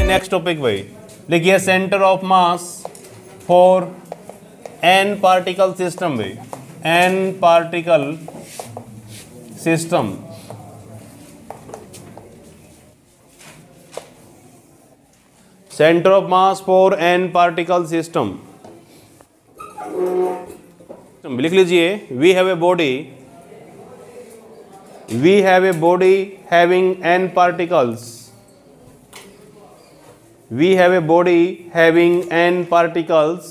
Next topic भाई लिखिए centre of mass for N particle system भाई, N particle system. Centre of mass for N particle system लिख लीजिए। We have a body, we have a body having n particles, we have a body having n particles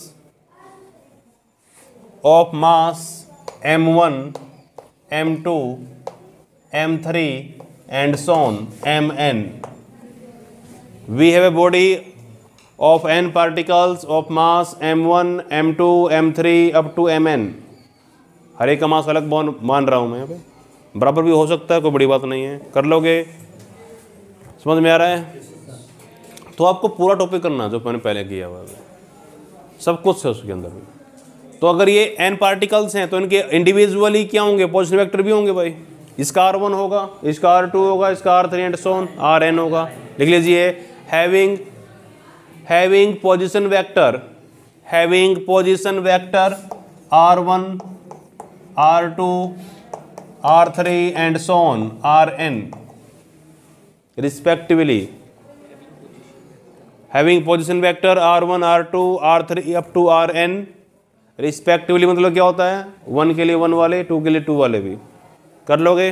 of mass m1 m2 m3 and so on mn. We have a body of n particles of mass m1 m2 m3 up to mn। हर एक का मास अलग मान रहा हूं मैं यहाँ पे, बराबर भी हो सकता है, कोई बड़ी बात नहीं है, कर लोगे। समझ में आ रहा है? तो आपको पूरा टॉपिक करना जो मैंने पहले किया हुआ है, सब कुछ है उसके अंदर भी। तो अगर ये n पार्टिकल्स हैं तो इनके इंडिविजुअली क्या होंगे, पॉजिटिव वेक्टर भी होंगे भाई। इसका r1 होगा, इसका r2 होगा, इसका r3 and so on rn होगा। लिख लीजिए having position vector, having position vector r1 r2 r3 and so on rn respectively, having position vector r1 r2 r3 up to rn respectively। मतलब क्या होता है, 1 के लिए 1 वाले, 2 के लिए 2 वाले भी। कर लोगे?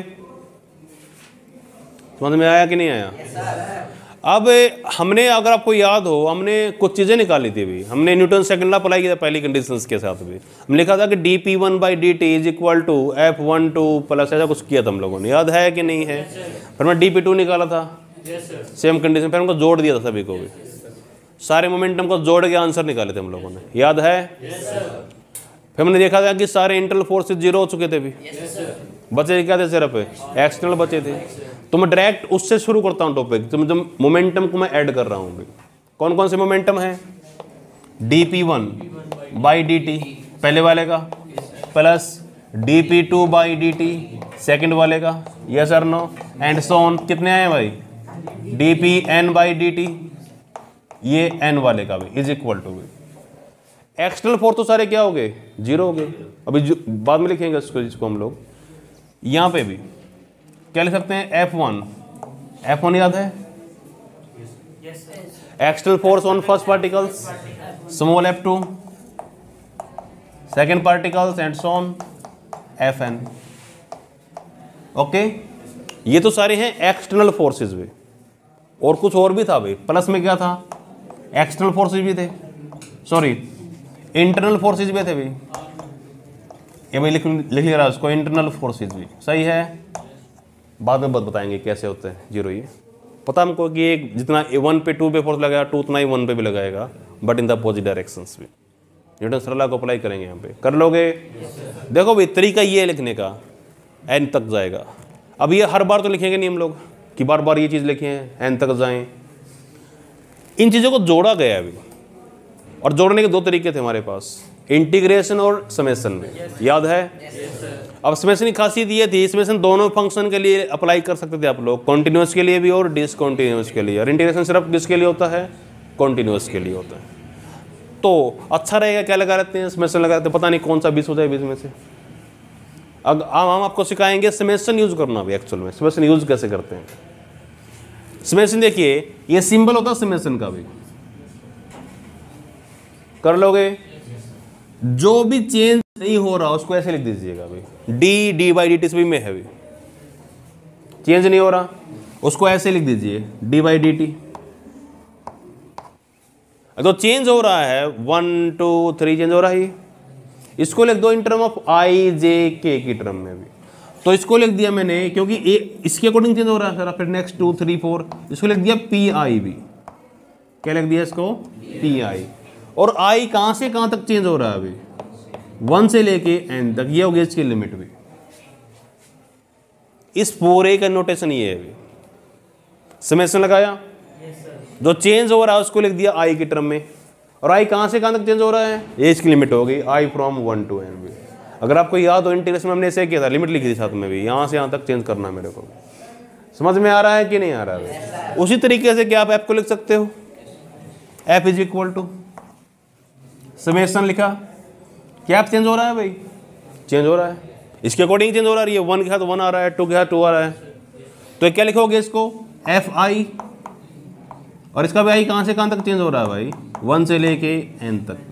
समझ में आया कि नहीं आया? अब हमने, अगर आपको याद हो, हमने कुछ चीज़ें निकाली थी अभी। हमने न्यूटन सेकंड लॉ अप्लाई किया था पहली कंडीशंस के साथ भी। हमने लिखा था कि dp1 by dt is equal to f12 plus ऐसा कुछ किया था हम लोगों ने, याद है कि नहीं है? फिर मैं dp2 निकाला था सेम कंडीशन, फिर हमको जोड़ दिया था सभी को भी, सारे मोमेंटम को जोड़ के आंसर निकाले थे हम लोगों ने, याद है? फिर हमने देखा था कि सारे इंटरनल फोर्सेज जीरो हो चुके थे भी, बचे क्या थे सिर्फ एक्सटर्नल बचे थे। तो मैं डायरेक्ट उससे शुरू करता हूँ टॉपिक, तो मतलब मोमेंटम को मैं ऐड कर रहा हूँ अभी। कौन कौन से मोमेंटम है? dp1 बाई dt पहले वाले का, plus dp2 by dt second वाले का, यस और नो, एंड सो ऑन। कितने आए भाई? dpn बाई dt ये n वाले का भी इज इक्वल टू भी। एक्सटर्नल फोर्स तो सारे क्या हो गए, जीरो हो गए। अभी बाद में लिखेंगे इसको हम लोग। यहाँ पे भी क्या लिख सकते हैं, F1 याद है? External force on first particles small f2, second particles and so on Fn। Okay, ये तो सारे हैं एक्सटर्नल फोर्सेस भी। और कुछ और भी था भाई, प्लस में क्या था, एक्सटर्नल फोर्सेस भी थे, सॉरी इंटरनल फोर्सेस भी थे भाई। ये भाई लिख रहा है उसको, इंटरनल फोर्सेस भी सही है। बाद में बताएंगे कैसे होते हैं जीरो। ये पता हमको कि एक जितना 1 पे 2 पे फोर्स लगाया 2 उतना ही 1 पे भी लगाएगा, but in the opposite directions भी। न्यूटन सरला को अप्लाई करेंगे यहाँ पे, कर लोगे? देखो भाई तरीका ये है लिखने का, एन तक जाएगा। अब ये हर बार तो लिखेंगे नहीं हम लोग कि बार बार ये चीज़ लिखें एन तक जाएं। इन चीज़ों को जोड़ा गया अभी, और जोड़ने के दो तरीके थे हमारे पास, इंटीग्रेशन और समेशन में, याद है? अब समेशन की खासियत ये थी, समेशन दोनों फंक्शन के लिए अप्लाई कर सकते थे आप लोग, कॉन्टिन्यूस के लिए भी और डिसकॉन्टिन्यूस के लिए। और इंटीग्रेशन सिर्फ किसके लिए होता है, कॉन्टिन्यूस के लिए होता है। तो अच्छा रहेगा क्या लगा रहते हैं, समेशन लगा रहते हैं, पता नहीं कौन सा 20 हो जाए 20 में से। अब हम आपको सिखाएंगे समेशन यूज करना भी। एक्चुअल में समेशन यूज कैसे करते हैं। समेशन देखिए, ये सिंबल होता है समेशन का भी, कर लोगे? जो भी चेंज नहीं हो रहा उसको ऐसे लिख दीजिएगा भाई, डी बाई डी टी सभी में है भी, चेंज नहीं हो रहा उसको ऐसे लिख दीजिए डी बाई डी टी। तो चेंज हो रहा है 1 2 3 चेंज हो रहा है, इसको लिख दो इन टर्म ऑफ आई जे के की टर्म में भी। तो इसको लिख दिया मैंने क्योंकि इसके अकॉर्डिंग चेंज हो रहा है सर। फिर नेक्स्ट 2 3 4 इसको लिख दिया पी आई भी। क्या लिख दिया इसको, पी आई। और आई कहां से कहां तक चेंज हो रहा है अभी, 1 से लेके n तक, ये हो गई इसकी लिमिट भी। इस पूरे का नोटेशन ये है अभी। समेशन लगाया, जो चेंज हो रहा है उसको लिख दिया आई की टर्म में, और आई कहां से कहां तक चेंज हो रहा है, ये इसकी लिमिट हो गई आई फ्रॉम 1 to n भी। अगर आपको याद हो इंटीग्रेशन में हमने ऐसे किया था, लिमिट लिखी थी साथ में भी, यहां से यहां तक चेंज करना है मेरे को। समझ में आ रहा है कि नहीं आ रहा है? उसी तरीके से क्या आप ऐप को लिख सकते हो, F is equal to summation लिखा, क्या एफ चेंज हो रहा है भाई, चेंज हो रहा है, इसके अकॉर्डिंग चेंज हो रहा है, 1 के साथ 1 आ रहा है, 2 के साथ 2 आ रहा है, तो क्या लिखोगे इसको एफ आई, और इसका भी आई कहाँ से कहाँ तक चेंज हो रहा है भाई, 1 से लेके n तक।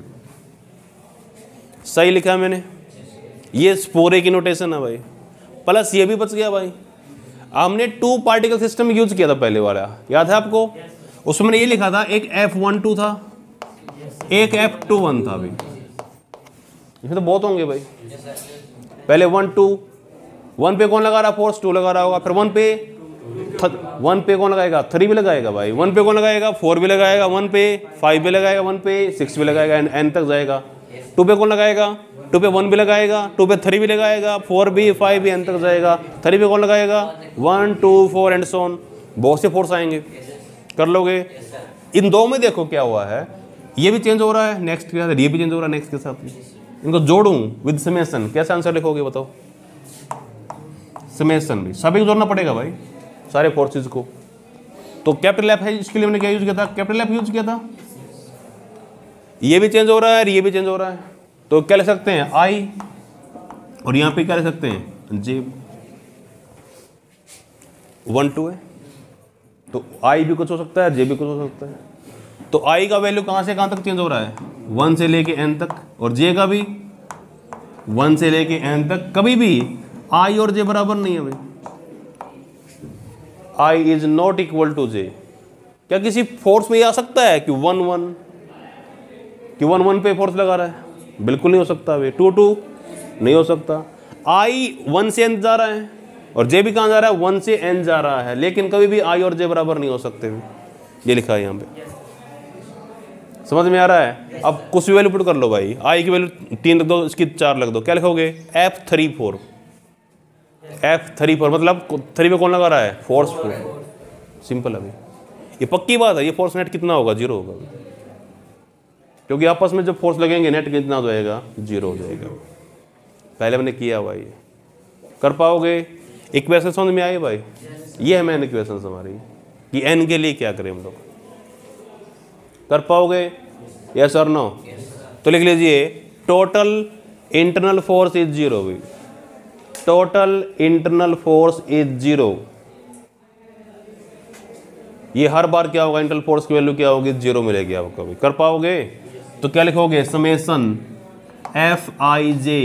सही लिखा है मैंने, ये स्पोरे की नोटेशन है भाई, प्लस ये भी बच गया भाई। हमने 2 पार्टिकल सिस्टम यूज किया था पहले वाला, याद है आपको, उसमें मैंने ये लिखा था एक F12 था, एक F21 था भाई, इसमें तो बहुत होंगे भाई। पहले 1 2 1 पे कौन लगा रहा, फोर्स 2 लगा रहा होगा, फिर 1 पे कौन लगाएगा, 3 भी लगाएगा भाई, 1 पे कौन लगाएगा, 4 भी लगाएगा, 1 पे 5 भी लगाएगा, 1 पे 6 भी लगाएगा, n तक जाएगा। 2 पे कौन लगाएगा, 2 पे 1 भी लगाएगा, 2 पे 3 भी लगाएगा, 4 भी 5 भी n तक जाएगा, 3 पे कौन लगाएगा, 1 2 4 एंड सो ऑन, बहुत से फोर्स आएंगे, कर लोगे। इन दो में देखो क्या हुआ है, ये भी चेंज हो रहा है नेक्स्ट के साथ, ये भी चेंज हो रहा है नेक्स्ट के साथ, इनको जोड़ूं विद समेशन, कैसे आंसर लिखोगे बताओ, समेशन भी सभी को जोड़ना पड़ेगा भाई, सारे फोर्सेस को। तो कैपिटल एफ है, इसके लिए मैंने क्या यूज किया था, कैपिटल एफ यूज किया था, ये भी चेंज हो रहा है, ये भी चेंज हो रहा है, तो क्या लिख सकते हैं आई, और यहां पे क्या लिख सकते हैं जे, 1 2 है, तो आई भी कुछ हो सकता है, जे भी कुछ हो सकता है। तो आई का वैल्यू कहां से कहां तक चेंज हो रहा है, 1 से लेके n तक, और जे का भी 1 से लेके n तक। कभी भी आई और जे बराबर नहीं है भाई, I is not equal to J. क्या किसी फोर्स में ये आ सकता है कि 1 1 पे फोर्स लगा रहा है, बिल्कुल नहीं हो सकता भाई। 2 2 नहीं हो सकता। आई 1 से n जा रहा है, और जे भी कहां जा रहा है, 1 से n जा रहा है, लेकिन कभी भी आई और जे बराबर नहीं हो सकते, ये लिखा है यहां पे, समझ में आ रहा है। अब कुछ भी वैल्यू पुट कर लो भाई, आई की वैल्यू 3 रख दो, इसकी 4 रख दो, क्या लिखोगे F34, F34 मतलब 3 पे कौन लगा रहा है, फोर्स 4, सिंपल है भाई, ये पक्की बात है। ये फोर्स नेट कितना होगा, 0 होगा, क्योंकि आपस में जब फोर्स लगेंगे नेट कितना हो जाएगा, 0 हो जाएगा। पहले मैंने किया हुआ, ये कर पाओगे। इक्वेशन समझ में आई भाई, ये है मैंने इक्वेशन हमारी कि n के लिए क्या करें हम लोग, कर पाओगे यस और नो। तो लिख लीजिए टोटल इंटरनल फोर्स इज 0 भी, टोटल इंटरनल फोर्स इज 0। ये हर बार क्या होगा, इंटरनल फोर्स की वैल्यू क्या होगी, 0 मिलेगी आपको भी, कर पाओगे। तो क्या लिखोगे, समेशन एफ आई जे,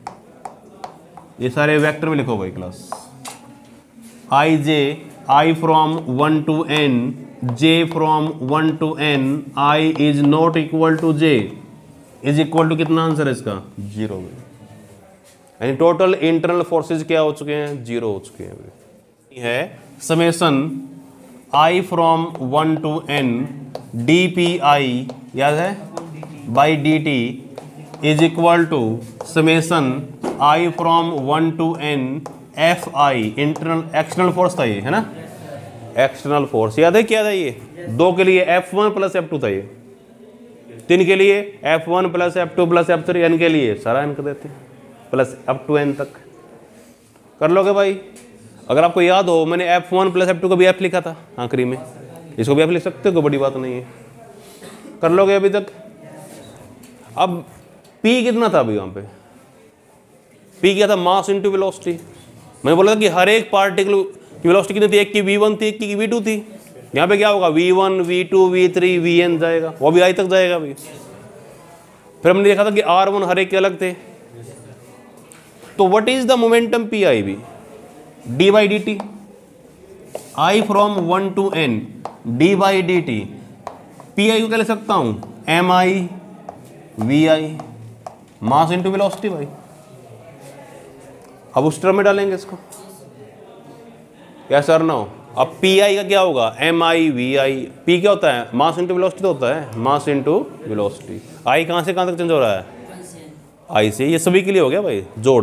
ये सारे वेक्टर में लिखो भाई class, I J, I from 1 to n, j from 1 to n, i is not equal to j is equal to कितना आंसर है इसका, 0 में। यानी टोटल इंटरनल फोर्सेज क्या हो चुके हैं, 0 हो चुके हैं। है summation i from 1 to n dpi, याद है, by dt is equal to summation i from 1 to n fi, internal external force था ये, है ना, एक्सटर्नल फोर्स, याद है क्या था ये, 2 के लिए F1 प्लस F2 था ये, 3 के लिए F1 plus F2 plus F3, n के लिए सारा n कर देते प्लस अप टू n तक, कर लोगे भाई। अगर आपको याद हो मैंने F1 प्लस F2 को भी F लिखा था आखिरी में, इसको भी F लिख सकते हो, कोई बड़ी बात नहीं है, कर लोगे अभी तक। अब P कितना था अभी वहाँ पे, P क्या था, मास इंटू वेलोसिटी। मैंने बोला था कि हर एक पार्टिकल की वेलोसिटी कितनी थी, एक की v1 थी, एक की v2 थी। यहाँ पे क्या होगा, v1 v2 v3 vn जाएगा, वो भी i तक जाएगा अभी। फिर हमने देखा था कि r1 हर एक के अलग थे। तो what is the momentum P I भी, D by D T, I from 1 to n D by D T, P I को क्या ले सकता हूँ, M I V I, mass into velocity भाई। अब उस टर्म में डालेंगे इसको, यस और नो। अब पी आई का क्या होगा, M I V I, P क्या होता है, मास इंटू वेलोसिटी तो होता है, मास इंटू वेलोसिटी। आई कहाँ से कहाँ तक चेंज हो रहा है, आई से, ये सभी के लिए हो गया भाई जोड़।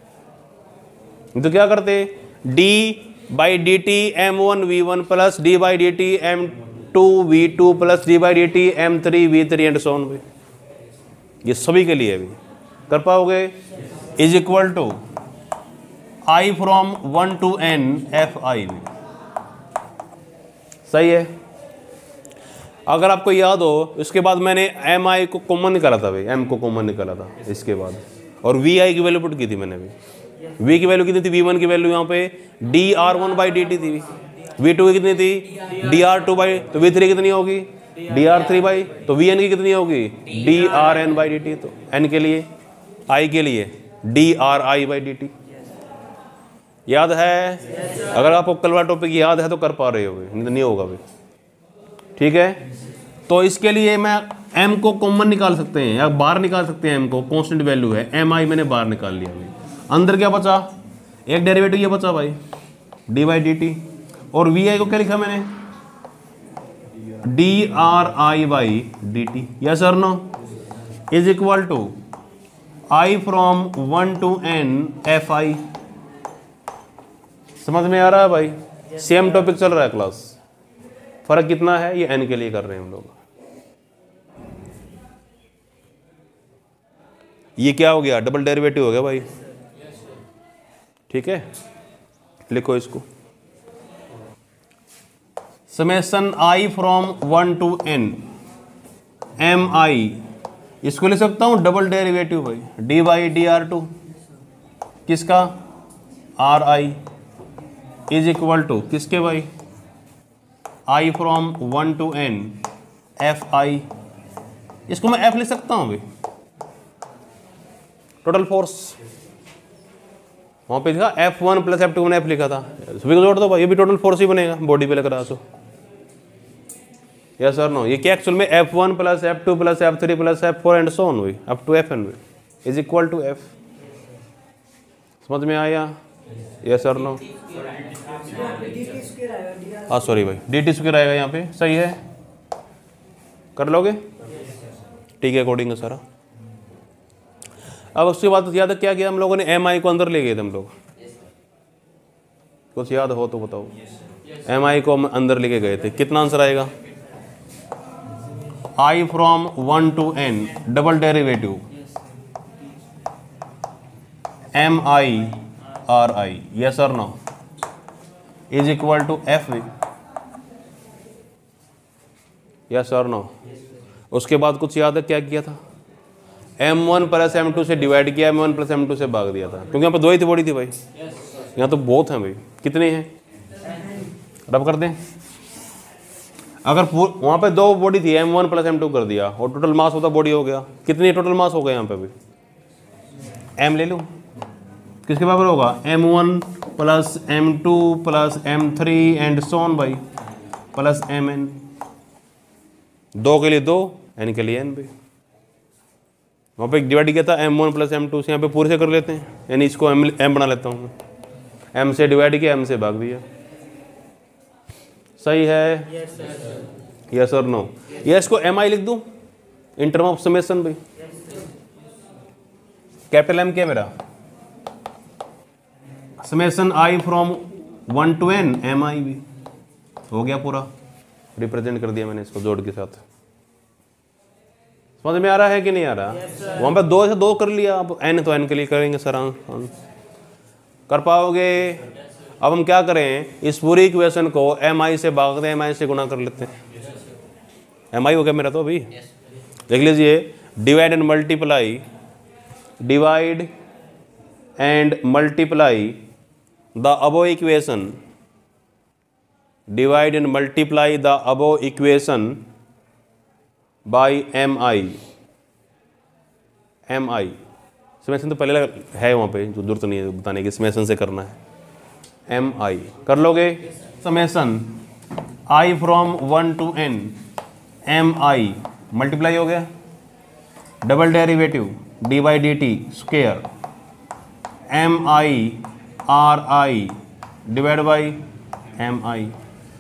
तो क्या करते, D by D T M one V one plus D by D T M two V two plus D by D T M three V three and so on भाई, ये सभी के लिए भी कर पाओगे। Is equal to I from 1 to n F I भी, सही है। अगर आपको याद हो इसके बाद मैंने एम आई को कॉमन निकाला था भाई, एम को कॉमन निकाला था इसके बाद, और वी आई की वैल्यू पुट की थी मैंने भी। वी की वैल्यू कितनी थी, वी वन की वैल्यू यहाँ पे D R one by D T थी, वी टू की कितनी थी डी आर टू बाई, तो वी थ्री कितनी होगी डी आर थ्री बाई, तो वी एन की कितनी होगी D R N by D T, तो एन के लिए आई के लिए D R I by D T. याद है? अगर आपको कल वाला टॉपिक याद है तो कर पा रहे हो, नहीं होगा भाई, ठीक है। तो इसके लिए मैं m को कॉमन निकाल सकते हैं या बाहर निकाल सकते हैं, m को कांस्टेंट वैल्यू है, एम आई मैंने बाहर निकाल लिया भाई। अंदर क्या बचा, एक डेरिवेटिव ये बचा भाई डी बाई डी टी, और वी आई को क्या लिखा मैंने D R I by D T, yes और no, is equal to I from 1 to n F I. समझ में आ रहा है भाई? सेम टॉपिक चल रहा है क्लास, फर्क कितना है, ये n के लिए कर रहे हैं हम लोग। ये क्या हो गया, डबल डेरिवेटिव हो गया भाई, ठीक है। लिखो इसको, summation I from 1 to n M I, इसको ले सकता हूं डबल डेरिवेटिव भाई D by D R two, किसका R I, is equal to किसके भाई I from 1 to n F I, इसको मैं एफ ले सकता हूं भाई, टोटल फोर्स वहां पे लिखा F1 प्लस F2 मैंने F लिखा था, सभी को जोड़ दो भाई, ये भी टोटल फोर्स ही बनेगा बॉडी पे लग रहा तो, यस और नो। ये क्या एक्चुअल में F1 plus F2 plus F3 plus F4 and so on हुई up to Fn is equal to F। समझ में आया? यस और नो? हाँ सॉरी भाई, डी टी स्क्वायर आएगा यहाँ पे, सही है, कर लोगे, ठीक है, अकॉर्डिंग है सारा। अब उसके बाद याद है क्या किया हम लोगों ने, एम आई को अंदर ले गए थे हम लोग, कुछ याद हो तो बताओ। एम आई को हम अंदर लेके गए थे, कितना आंसर आएगा, I from 1 to n double derivative M I R I, yes और no, is equal to F V, yes और नो। उसके बाद कुछ याद है क्या किया था, m1 प्लस m2 से डिवाइड किया, m1 प्लस m2 से भाग दिया था, क्योंकि यहाँ पर दो ही थी बॉडी थी भाई, यहाँ तो बहुत हैं भाई, कितने हैं रब कर दें। अगर वहाँ पे दो बॉडी थी, m1 प्लस m2 कर दिया और टोटल मास होता बॉडी हो गया, कितनी टोटल मास हो गया यहाँ पे भाई, m ले लूँ, किसके बराबर होगा m1 plus m2 plus m3 and so on भाई प्लस mn, दो के लिए दो, n के लिए n भाई। वहाँ पे डिवाइड किया था m1 प्लस m2 से, यहाँ पे पूरे से कर लेते हैं, यानी इसको m बना लेता हूँ, m से डिवाइड किया, m से भाग दिया, सही है, यस और नो। ये इसको एम आई लिख दूँ इन टर्म ऑफ समेशन भाई, कैपिटल M क्या मेरा, summation I from 1 to n M I भी हो गया, पूरा रिप्रेजेंट कर दिया मैंने इसको जोड़ के साथ। समझ में आ रहा है कि नहीं आ रहा? वहाँ पर दो से दो कर लिया, अब n तो n के लिए करेंगे सर, कर पाओगे? अब हम क्या करें, इस पूरी इक्वेशन को एम आई से भाग दें, एम आई से गुना कर लेते हैं, एम आई हो गया मेरा तो अभी, देख लीजिए, divide and multiply, divide and multiply the above equation, divide and multiply the above equation by M I, M I summation तो पहले है वहाँ पे, जो जरूरत नहीं है बताने की, समेशन से करना है, एम आई कर लोगे, summation I from 1 to n M I multiply हो गया, double derivative D by D T square M I R I divide by M I.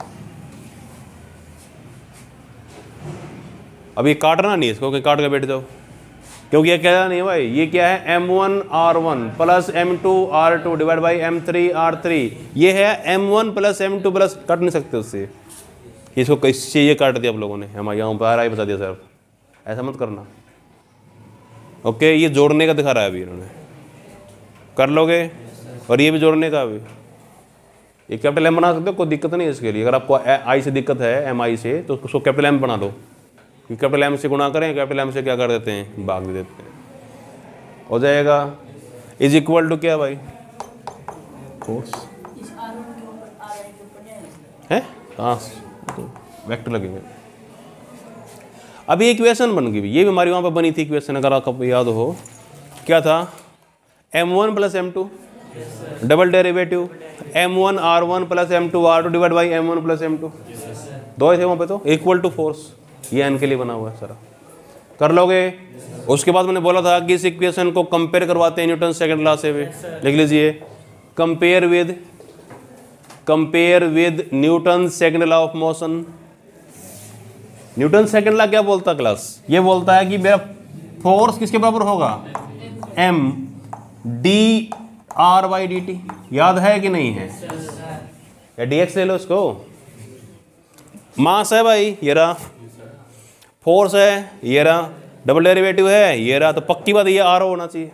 अभी काटना नहीं इसको, कि काट के बैठ जाओ, क्योंकि ये क्या नहीं है भाई, ये क्या है m1 r1 plus m2 r2 divide by m3 r3, ये है m1 प्लस m2 प्लस, काट नहीं सकते उससे, इसको इससे ये काट दिया आप लोगों ने, हम यहाँ पर r बता दिया सर, ऐसा मत करना, ओके। ये जोड़ने का दिखा रहा है अभी इन्होंने, कर लोगे, और ये भी जोड़ने का अभी, ये कैपिटल एम बना सकते हो, कोई दिक्कत नहीं है इसके लिए। अगर आपको आई से दिक्कत है, एम आई से, तो उसको कैपिटल एम बना दो। कैपिटल एम से गुणा करें, कैपिटल एम से क्या कर देते हैं, भाग दे देते हैं, हो जाएगा। इज इक्वल टू क्या भाई, फोर्स है, हाँ तो वेक्टर लगेंगे। अभी इक्वेशन बन गई, ये भी हमारी वहाँ पर बनी थी इक्वेशन, अगर आपको याद हो, क्या था, m1 plus m2 double derivative m1 r1 plus m2 r2 divide by m1 plus m2, दो थे वहाँ पे, तो इक्वल टू फोर्स, ये एन के लिए बना हुआ है सारा, कर लोगे। उसके बाद मैंने बोला था कि इस इक्वेशन को कंपेयर करवाते हैं न्यूटन सेकंड लॉ से भी, लिख लीजिए, compare with Newton second law of motion. Newton second law क्या बोलता है क्लास, ये बोलता है कि मेरा फोर्स किसके बराबर होगा, m d r by D T, याद है कि नहीं है, या dx ले लो इसको। मास है भाई, ये रहा, फोर्स है, ये रहा, डबल डेरिवेटिव है, ये रहा, तो पक्की बात ये आर होना चाहिए।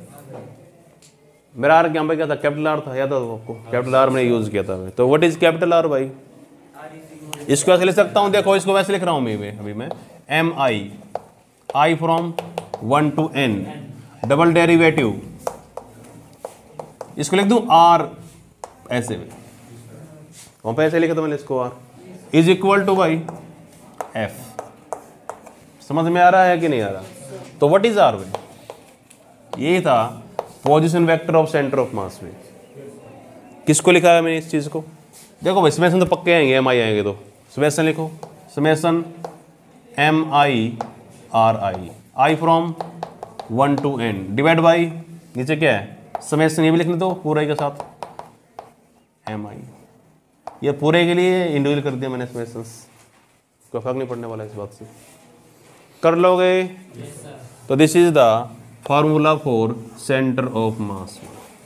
मेरा आर यहाँ पे क्या था, कैपिटल आर था, याद था आपको, कैपिटल आर मैंने यूज किया था। तो व्हाट इज कैपिटल आर भाई, इसको ऐसे लिख सकता हूँ, देखो इसको वैसे लिख रहा हूँ मैं अभी, मैं m i from 1 to n double derivative, इसको लिख दूं आर ऐसे में, वहां पे ऐसे लिखा था मैंने इसको, r is equal to by f. समझ में आ रहा है कि नहीं आ रहा। तो व्हाट इज आर भाई, ये था position vector of centre of mass में। किसको लिखा है मैंने इस चीज को, देखो भाई समेशन तो पक्के आएंगे, एम आई आएंगे, तो समेशन लिखो, summation m I R i from 1 to n divide by, नीचे क्या है समेशन, ये भी लिखने दो पूरे के साथ, एम आई, ये पूरे के लिए इंडिविजुअल कर दिया मैंने समेशंस, कोई फर्क नहीं पड़ने वाला इस बात से, कर लोगे। तो this is the formula for centre of mass.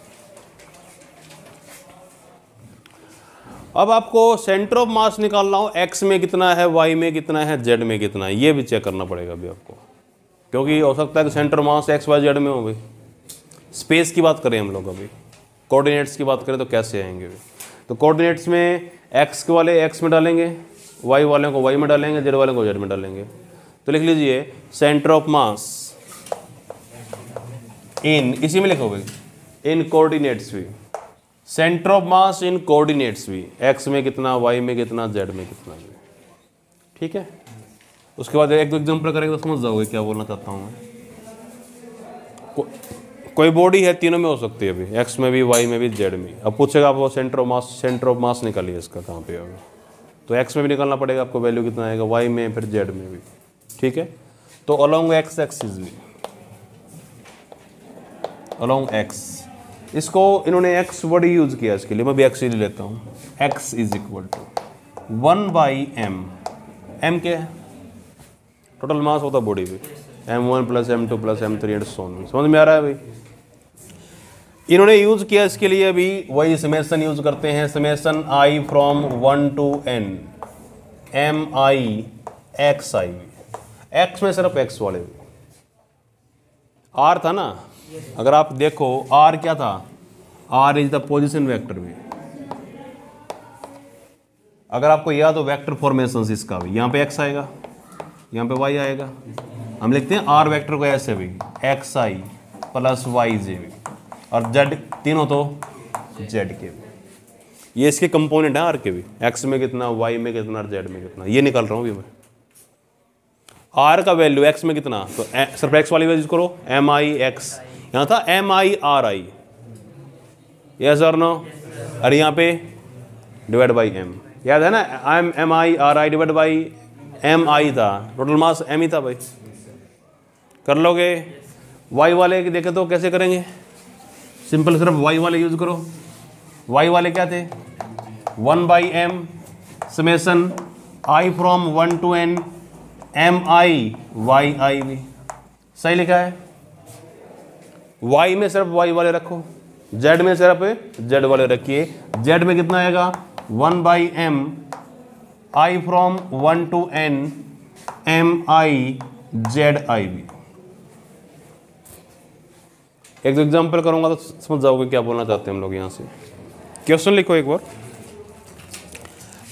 अब आपको सेंटर ऑफ मास निकालना हो, एक्स में कितना है, वाई में कितना है, जेड में कितना है, ये भी चेक करना पड़ेगा अभी आपको, क्योंकि हो सकता है कि centre mass x y z में हो गई। स्पेस की बात करें हम लोग, अभी कोऑर्डिनेट्स की बात करें तो कैसे आएंगे भी, तो कोऑर्डिनेट्स में एक्स के वाले एक्स में डालेंगे, वाई वाले को वाई में डालेंगे, जेड वाले को जेड में डालेंगे। तो लिख लीजिए सेंटर ऑफ मास इन, इसी में लिखोगे, इन कोऑर्डिनेट्स भी, centre of mass in coordinates भी, एक्स में कितना, वाई में कितना, जेड में कितना भी, ठीक है। उसके बाद एक दो एग्जांपल करेंगे तो समझ जाओगे क्या बोलना चाहता हूँ मैं। कोई बॉडी है, तीनों में हो सकती है अभी, एक्स में भी, वाई में भी, जेड में। अब पूछेगा आपको सेंटर ऑफ मास निकालिए इसका कहाँ पे होगा, तो एक्स में भी निकालना पड़ेगा आपको, वैल्यू कितना आएगा, वाई में, फिर जेड में भी, ठीक है। तो अलोंग एक्स एक्सिस भी, अलोंग एक्स, इसको इन्होंने एक्स वर्ड यूज किया इसके लिए, मैं भी एक्स ही लेता हूँ। X is equal to 1/m, m क्या है, टोटल मास होता है बॉडी पे, m1 plus m2 plus m3 and so on. समझ में आ रहा है भाई। इन्होंने यूज किया इसके लिए अभी वही समेशन यूज करते हैं, summation i from 1 to n m i x i, x में सिर्फ x वाले, r था ना, अगर आप देखो r क्या था, r is the position vector भी। अगर आपको याद हो वेक्टर फॉर्मेशन इसका भी, यहाँ पे x आएगा, यहाँ पे y आएगा, हम लिखते हैं r वेक्टर को ऐसे भी, x i plus y j भी, और z तीनों तो z के भी, ये इसके कंपोनेंट है r के भी, x में कितना, y में कितना, और z में कितना, ये निकाल रहा हूँ अभी मैं। r का वैल्यू x में कितना, तो सिर्फ x वाली वैल्यू करो, एम आई एक्स, यहाँ था m I R I, yes और नो, और यहाँ पे डिवाइड बाई m, याद है ना, m I R I divide by M i था, टोटल मास m ही था भाई, कर लोगे। y वाले की देखे तो कैसे करेंगे, सिंपल सिर्फ y वाले यूज करो, y वाले क्या थे, 1/m summation i from 1 to n m i y i भी, सही लिखा है। y में सिर्फ y वाले रखो, z में सिर्फ z वाले रखिए, z में कितना आएगा, 1/m i from 1 to n m i z i भी। एक एग्जाम्पल करूंगा तो समझ जाओगे क्या बोलना चाहते हैं हम लोग। यहाँ से क्वेश्चन लिखो एक बार,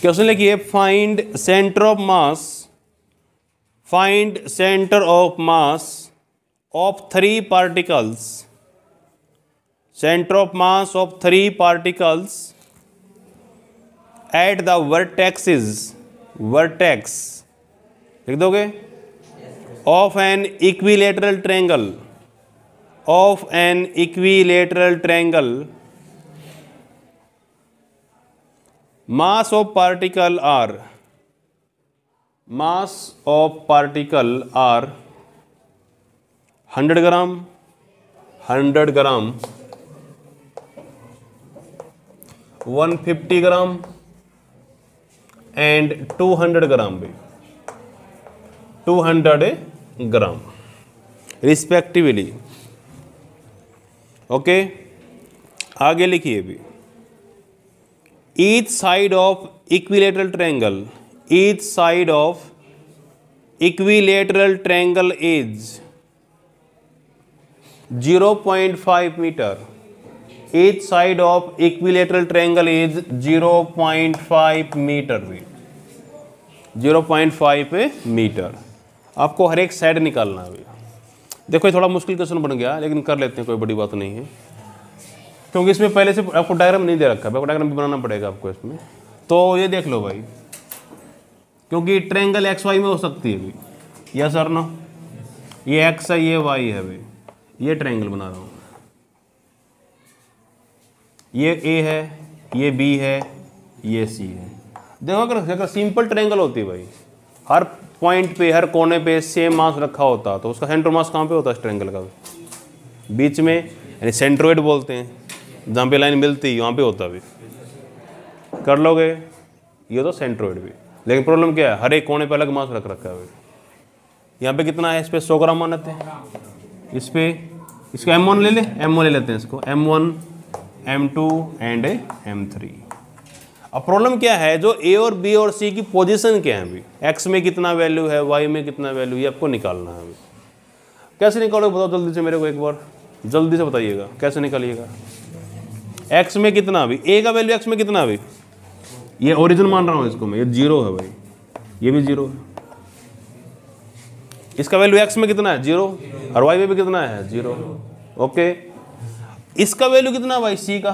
क्वेश्चन लिखिए, find centre of mass, find centre of mass of 3 particles, centre of mass of 3 particles at the vertexes, vertex लिख दोगे, of an equilateral triangle, of an equilateral triangle, mass of particle are, mass of particle are 100 gram, 100 gram, 150 gram and 200 gram भी, 200 gram respectively. Okay, आगे लिखिए भी, each side of equilateral triangle, each side of equilateral triangle is 0.5 metre, each side of equilateral triangle is 0.5 metre भी, 0.5 metre. आपको हर एक side निकालना है। देखो ये थोड़ा मुश्किल क्वेश्चन बन गया, लेकिन कर लेते हैं, कोई बड़ी बात नहीं है, क्योंकि इसमें पहले से आपको डायग्राम नहीं दे रखा है, डायग्राम भी बनाना पड़ेगा आपको इसमें। तो ये देख लो भाई, क्योंकि ट्रायंगल एक्स वाई में हो सकती है भाई, यस और नो, ये एक्स है ये वाई है भाई, ये ट्रायंगल बना रहा हूँ, ये ए है, ये बी है, ये सी है। देखो अगर सिंपल ट्रायंगल होती भाई, हर पॉइंट पे, हर कोने पे सेम मास रखा होता, तो उसका सेंटर मास कहाँ पे होता है इस ट्रायंगल का? बीच में, यानी सेंट्रोइड बोलते हैं, जहाँ पे लाइन मिलती है वहाँ पे होता भी। कर लोगे ये तो सेंट्रोइड भी, लेकिन प्रॉब्लम क्या है, हर एक कोने पे अलग मास रख रखा है। यहाँ पे कितना है, इस पे 100 ग्राम मानते हैं, इस पे इसको M1 ले ले, M1 ले लेते हैं इसको, M1 M2 एंड M3। अब प्रॉब्लम क्या है, जो ए और बी और सी की पोजीशन क्या है अभी, एक्स में कितना वैल्यू है, वाई में कितना वैल्यू, ये आपको निकालना है अभी। कैसे निकालोगे बताओ जल्दी से मेरे को, एक बार जल्दी से बताइएगा कैसे निकालिएगा। एक्स में कितना अभी, ए का वैल्यू एक्स में कितना अभी, ये ओरिजिन मान रहा हूँ इसको मैं, ये 0 है भाई, ये भी 0 है। इसका वैल्यू एक्स में कितना है 0, और वाई में भी कितना है 0। ओके, इसका वैल्यू कितना भाई सी का,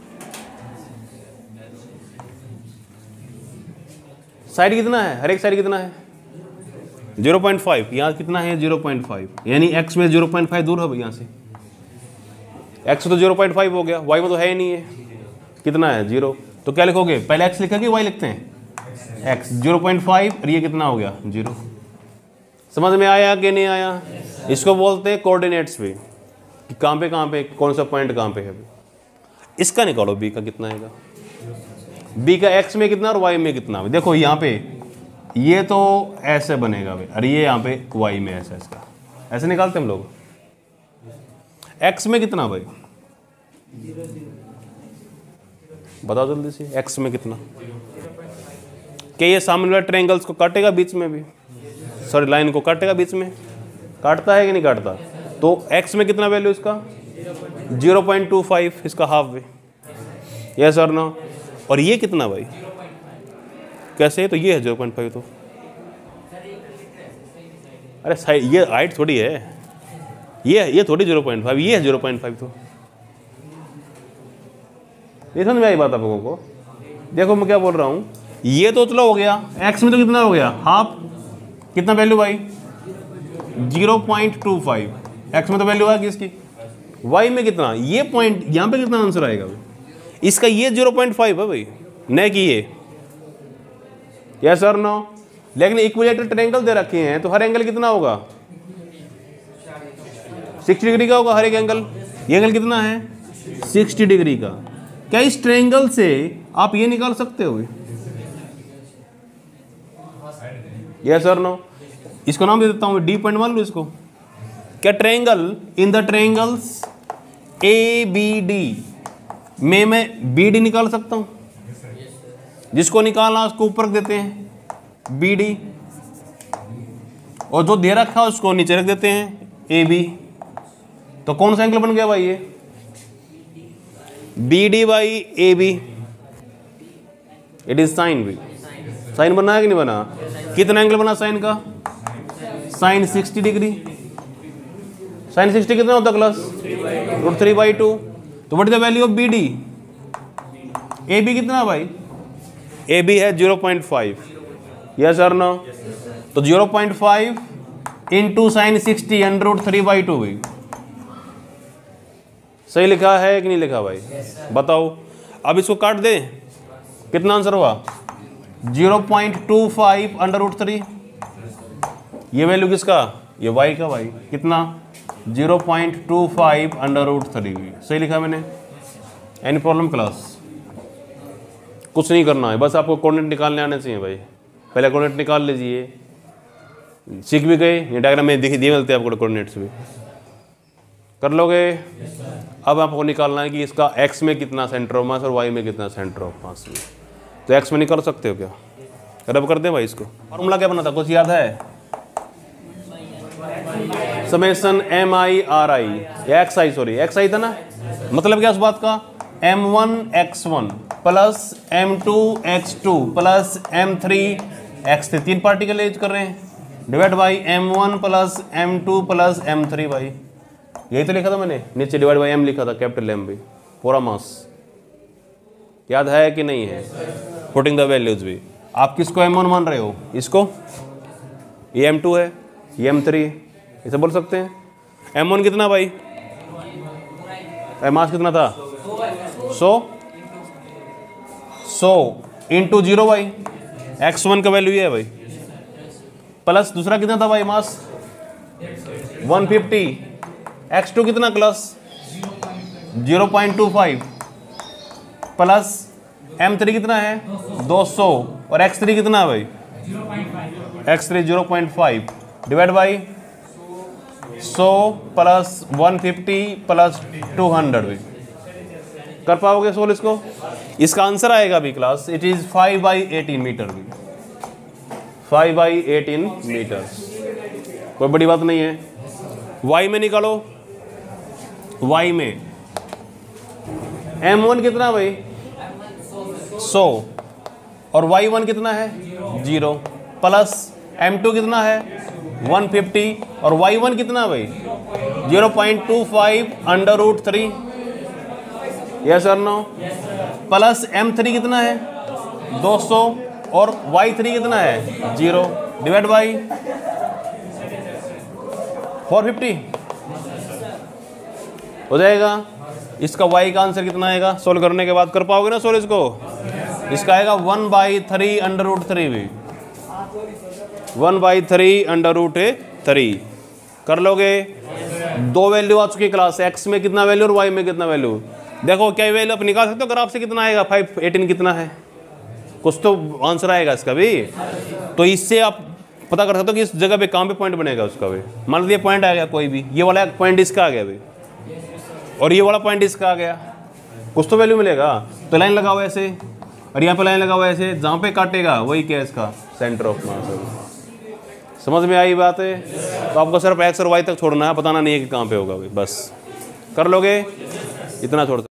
साइड कितना है, हर एक साइड कितना है 0.5, यहाँ कितना है 0.5, यानी x में 0.5 दूर है यहाँ से, x तो 0.5 हो गया, y में तो है ही नहीं है, कितना है 0। तो क्या लिखोगे, पहले x लिखा कि y लिखते हैं, x 0.5 और ये कितना हो गया 0। समझ में आया कि नहीं आया? इसको बोलते हैं कोऑर्डिनेट्स भी, कि कहाँ पे कौन सा पॉइंट कहाँ पे है। इसका निकालो b का कितना आएगा, b का x में कितना और y में कितना। देखो यहाँ पे ये तो ऐसे बनेगा भाई, और ये यहाँ पे y में ऐसा, इसका ऐसे निकालते हम लोग। x में कितना भाई, बताओ जल्दी से, x में कितना, क्या ये सामने वाले ट्रायंगल्स को काटेगा बीच में भी, सॉरी लाइन को काटेगा बीच में, काटता है कि नहीं काटता। तो x में कितना वैल्यू इसका 0.25, इसका हाफ वे, यस और नो। और ये कितना भाई, कैसे, तो ये है 0.5, तो अरे साइड ये हाइट थोड़ी है, ये थोड़ी 0.5, ये है 0.5। तो ये समझ में आई बात आप लोगों को। देखो मैं क्या बोल रहा हूँ, ये तो चलो हो गया, x में तो कितना हो गया हाफ, कितना वैल्यू भाई 0.25, x में तो वैल्यू है किसकी, y में कितना, ये पॉइंट यहाँ पे कितना आंसर आएगा भाई? इसका ये 0.5 है भाई, न कि ये, यस और नो। लेकिन इक्विलेटरल ट्रायंगल दे रखे हैं, तो हर एंगल कितना होगा 60 डिग्री का होगा हर एक एंगल। ये एंगल कितना है 60 डिग्री का। क्या इस ट्रायंगल से आप ये निकाल सकते हो, यस और नो। इसको नाम दे देता हूँ डी पॉइंट मान लो इसको। क्या triangle, in the triangles a b d में मैं बी डी निकाल सकता हूँ, जिसको निकालना उसको ऊपर रख देते हैं बी डी, और जो दे रखा है उसको नीचे रख देते हैं ए बी। तो कौन सा एंगल बन गया भाई, ये b d by a b, it is sine b. Sine बना है कि नहीं बना? कितना एंगल बना साइन का? Sign 60 degree. साइन 60 कितना होता क्लास? √3/2। तो what is the value of b d? A b कितना भाई? ए बी है 0.5। यस और नो? तो 0.5 इंटू साइन 60 √3/2 भाई। सही लिखा है कि नहीं लिखा भाई? बताओ। अब इसको काट दे, कितना आंसर हुआ? 0.25 √3। ये वैल्यू किसका? ये y का भाई। कितना? 0.25 √3। सही लिखा मैंने? Any problem class? कुछ नहीं करना है, बस आपको कोऑर्डिनेट निकालने आने चाहिए भाई। पहले कोऑर्डिनेट निकाल लीजिए, सीख भी गए। ये डायग्राम में दिए मिलते हैं आपको कोऑर्डिनेट्स भी कर लोगे। अब आपको निकालना है कि इसका x में कितना सेंटर ऑफ मास और y में कितना सेंटर ऑफ मास है। तो x में निकाल सकते हो क्या? रब कर दें भाई इसको। फॉर्मूला क्या बना था, कुछ याद है? समेशन MI/RI या XI, सॉरी XI था ना। मतलब क्या उस बात का? M1 x1 plus M2 x2 plus M3 x3, 3 particle use कर रहे हैं, divide by M1 plus M2 plus M3 भाई। यही तो लिखा था मैंने, नीचे डिवाइड बाई M लिखा था, कैपिटल M भी, पूरा मास। याद है कि नहीं है? पुटिंग द वैल्यूज भी। आप किसको M1 मान रहे हो? इसको? ये M2 है, ये M3, इसे बोल सकते हैं। M1 कितना भाई? मास कितना था? 100 इंटू 0 भाई। x1 का वैल्यू ये है भाई, प्लस दूसरा कितना था भाई मास? 150। x2 कितना क्लास? 0.25 प्लस M3 कितना है? 200 और x3 कितना है भाई? x3 0.5 divide by 100 plus 150 plus 200 भी। कर पाओगे सोल्व इसको? इसका आंसर आएगा भी क्लास, इट इज 5/18 मीटर भी। 5/18 मीटर, कोई बड़ी बात नहीं है। y में निकालो। y में M1 कितना भाई? 100 और y1 कितना है? 0 प्लस M2 कितना है? 150 और y1 कितना भाई? 0.25 √3। यस और नो? प्लस M3 कितना है? 200 और y3 कितना है? 0 डिवाइड बाई 450 हो जाएगा। इसका y का आंसर कितना आएगा? सोल्व करने के बाद कर पाओगे ना सोल्व इसको? इसका आएगा 1/3 √3 भी। 1/3 √3 कर लोगे। दो वैल्यू आ चुकी क्लास, x में कितना वैल्यू और y में कितना वैल्यू। देखो क्या वैल्यू आप निकाल सकते हो ग्राफ से? कितना आएगा? 5/18 कितना है? कुछ तो आंसर आएगा इसका भी। तो इससे आप पता कर सकते हो कि इस जगह पे कहाँ पे पॉइंट बनेगा उसका भी। मान लीजिए पॉइंट आ गया कोई भी, ये वाला पॉइंट इसका आ गया भाई और ये वाला पॉइंट इसका आ गया, कुछ तो वैल्यू मिलेगा। तो लाइन लगाओ ऐसे और यहाँ पे लाइन लगाओ ऐसे, जहाँ पे काटेगा वही क्या है इसका सेंटर ऑफ मास। समझ में आई बात है? तो आपको सिर्फ x और y तक छोड़ना है, बताना नहीं है कि कहाँ पे होगा भाई। बस कर लोगे, इतना छोड़